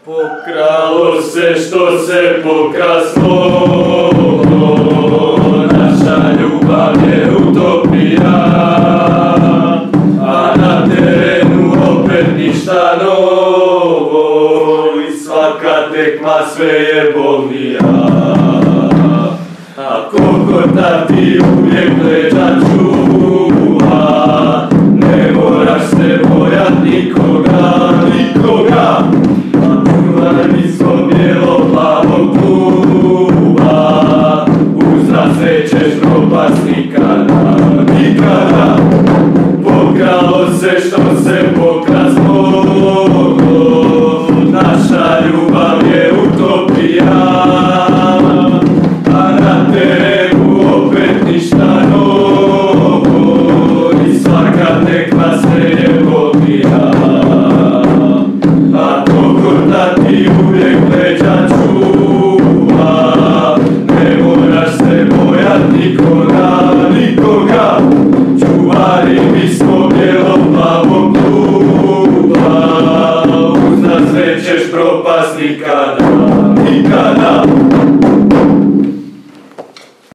Pokralo se što se pokraslo, naša ljubav je utopija, a na terenu opet ništa novo i svaka tekma sve je bolnija. A Kokota ti uvijek leđa čuva, ne moraš se bojat nikoga, nikoga. Nisko bijelo plavo kluba, uz nas nećeš propast nikada, nikada. Pokralo se što se pokraslo, naša ljubav je utopija, a na terenu opet ništa novo i svaka tekma sve je bolnija. A Kokota ti uvijek leđa čuva, ne moraš se bojat nikoga, nikoga. Čuvari mi smo bijelo-plavog kluba, uz nas nećeš propast nikada, nikada.